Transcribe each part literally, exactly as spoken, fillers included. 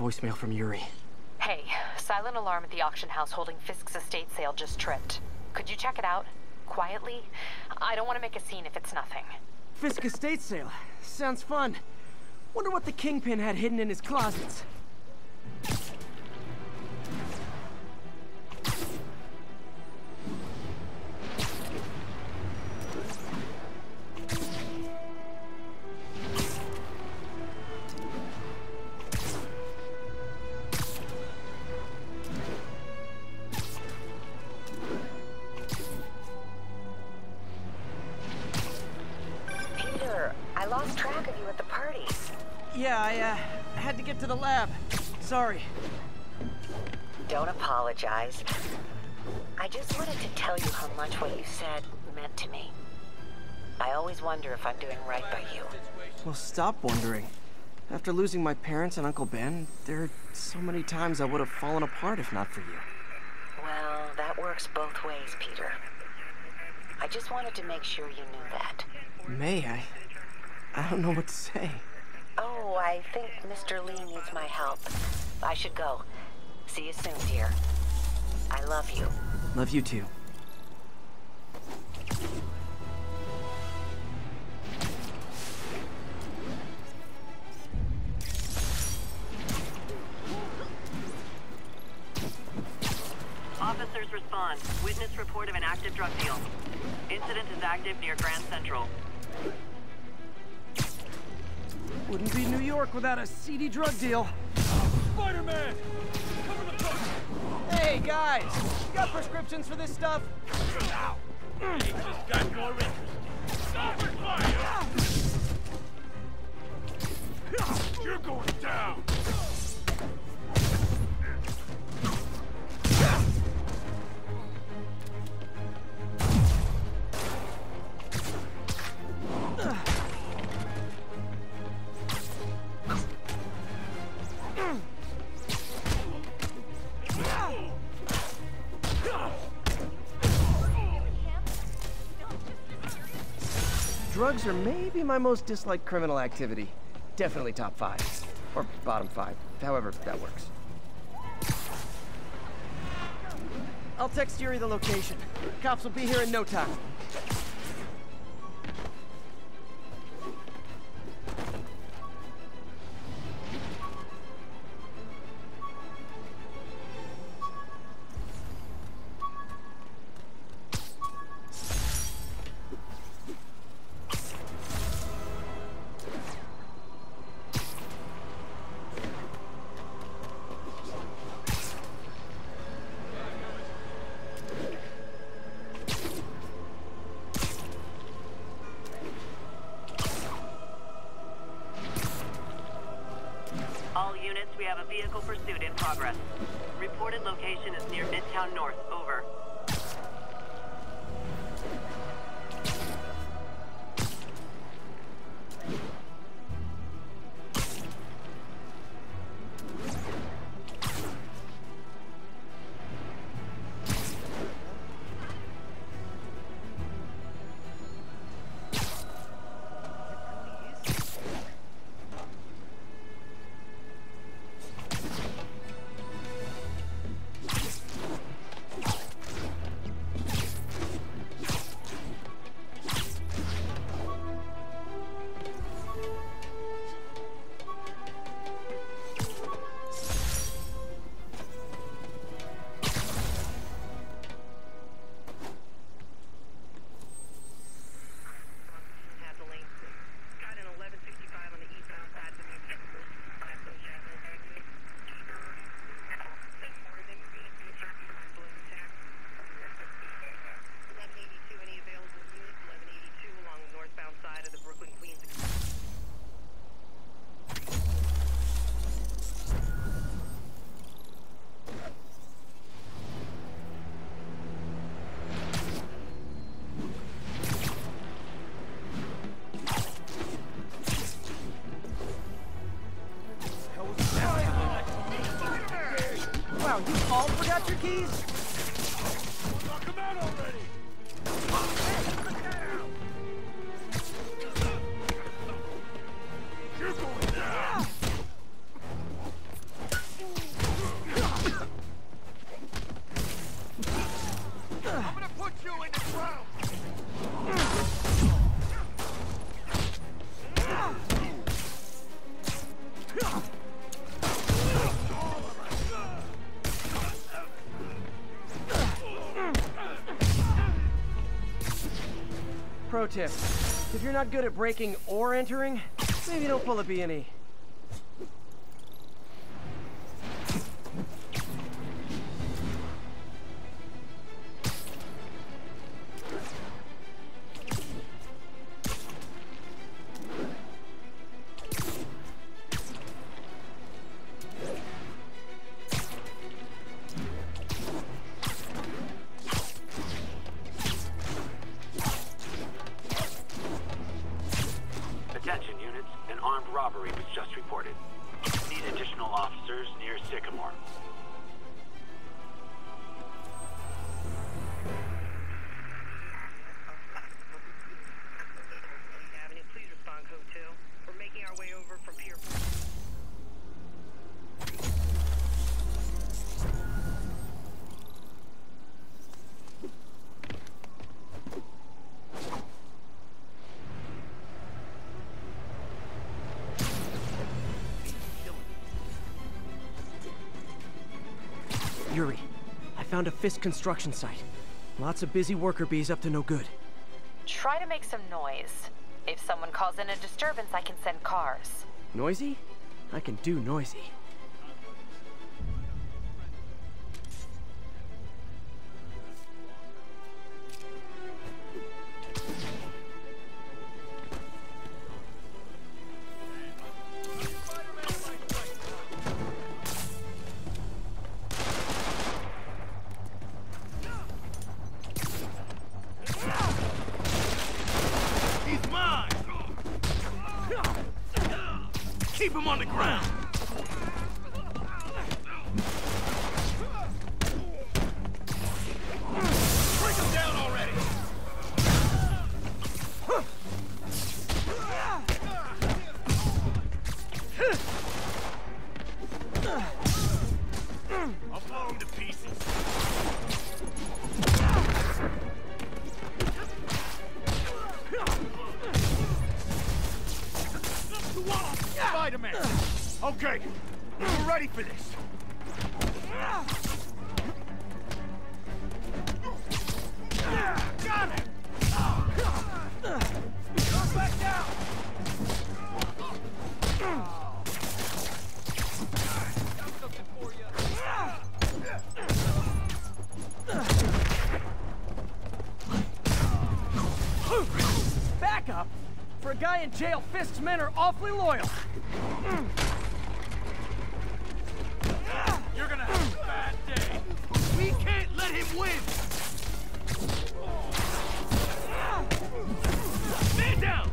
voicemail from Yuri. Hey, silent alarm at the auction house holding Fisk's estate sale just tripped. Could you check it out? Quietly? I don't want to make a scene if it's nothing. Fisk estate sale. Sounds fun. Wonder what the Kingpin had hidden in his closets. I lost track of you at the parties. Yeah, I, uh, had to get to the lab. Sorry. Don't apologize. I just wanted to tell you how much what you said meant to me. I always wonder if I'm doing right by you. Well, stop wondering. After losing my parents and Uncle Ben, there are so many times I would have fallen apart if not for you. Well, that works both ways, Peter. I just wanted to make sure you knew that. May I? I don't know what to say. Oh, I think Mister Lee needs my help. I should go. See you soon, dear. I love you. Love you too. Officers respond. Witness report of an active drug deal. Incident is active near Grand Central. Wouldn't be New York without a seedy drug deal. Spider-Man! Cover the front! Hey, guys! You got prescriptions for this stuff? Ow! He just got more interesting. Open fire! You're going down! Drugs are maybe my most disliked criminal activity. Definitely top five. Or bottom five. However that works. I'll text Yuri the location. Cops will be here in no time. All units, we have a vehicle pursuit in progress. Reported location is near Midtown North. Over. Wow, you all forgot your keys? Knock him out already! You're going down! pro tip. If you're not good at breaking or entering, maybe don't pull a B and E. Attention units, an armed robbery was just reported. Need additional officers near Sycamore. Avenue, please respond code two. We're making our way over from Pier. Yuri, I found a Fisk construction site. Lots of busy worker bees up to no good. Try to make some noise. If someone calls in a disturbance, I can send cars. Noisy? I can do noisy. He's mine! Keep him on the ground! Bring him down already! I'll blow him to pieces. Spider-Man! Okay, we're ready for this. Got him! Come back down! Got something for you. Back up? For a guy in jail, Fisk's men are awfully loyal. You're gonna have a bad day. We can't let him win! Man down!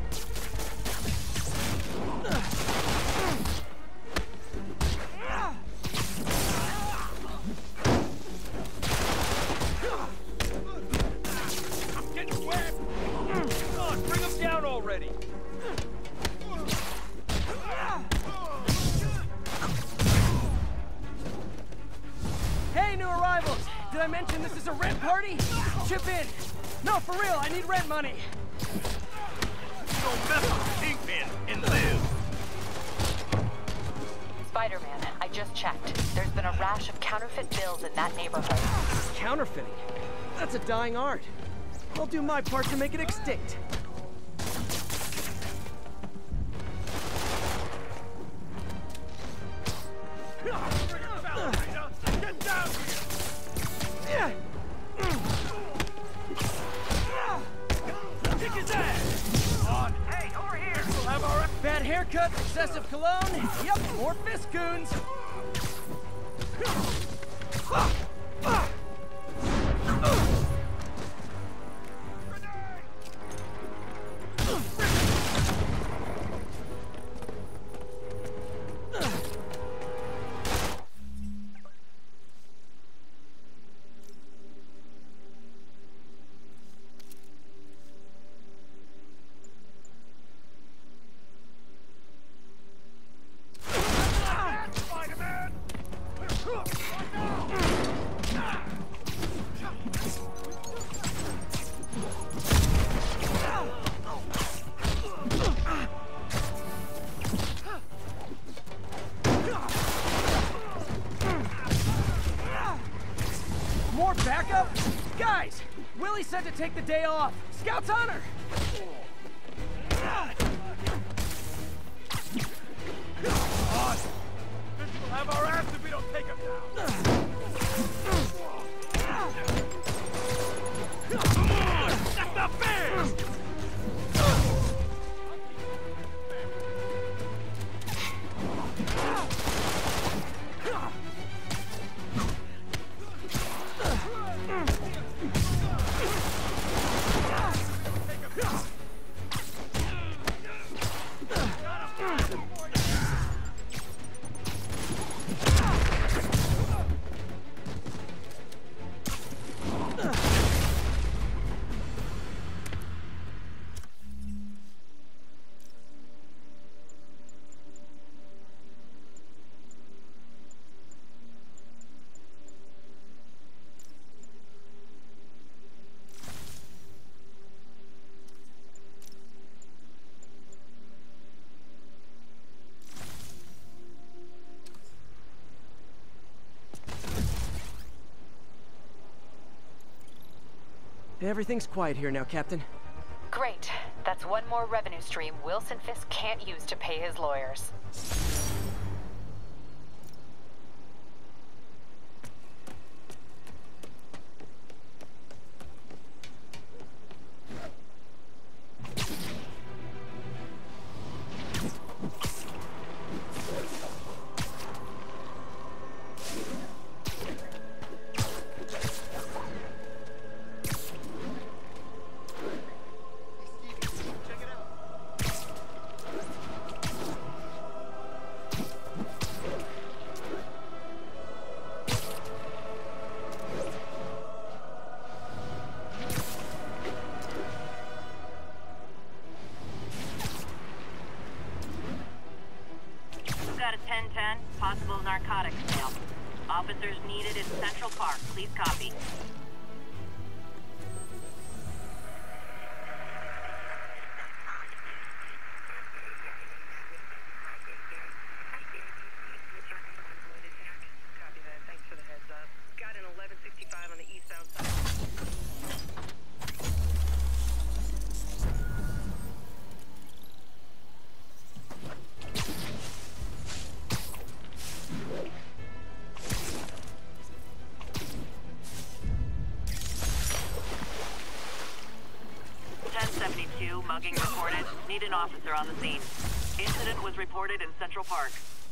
I'm getting wet! Come on, bring him down already! Hey, new arrivals! Did I mention this is a rent party? Chip in! No, for real, I need rent money! Don't mess with Kingpin and live! Spider-Man, I just checked. There's been a rash of counterfeit bills in that neighborhood. Counterfeiting? That's a dying art. I'll do my part to make it extinct. Get down here! Kick his ass! On! Hey, over here! We'll have our... Bad haircut, excessive cologne. Yep, more Fisk goons. More backup? Guys, Willie said to take the day off. Scout's honor! On! This will have our ass if we don't take him down! Come on! That's not fair! Everything's quiet here now, Captain. Great. That's one more revenue stream Wilson Fisk can't use to pay his lawyers. Got a ten ten, possible narcotics sale. Officers needed in Central Park. Please copy. Copy that. Thanks for the heads up. Got an eleven sixty-five on the eastbound side. ten seventy-two, mugging reported. Need an officer on the scene. Incident was reported in Central Park.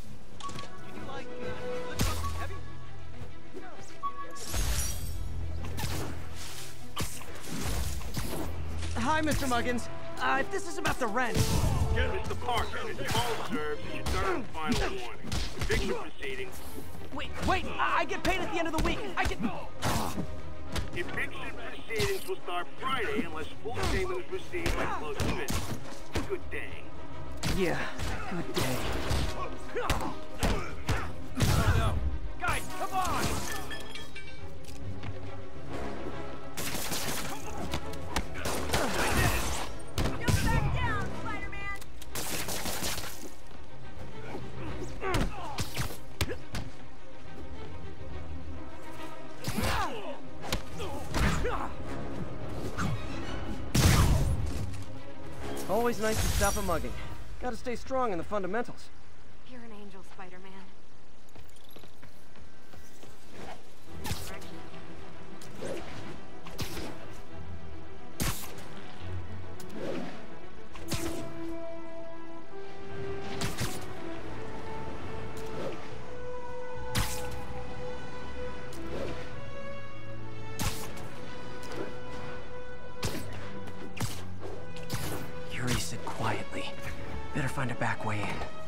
Hi, Mister Muggins. Uh, if this is about the rent... Get Mister Parker, his call serves as your third and final warning. Eviction proceedings. Wait, wait! I, I get paid at the end of the week! I get... Oh. Eviction proceedings will start Friday unless full payment is received by close of business. Good day. Yeah, good day. Oh, no. Guys, come on! Always nice to stop a mugging. Gotta stay strong in the fundamentals. You're an angel, Spider-Man. Yuri said quietly. Better find a back way in.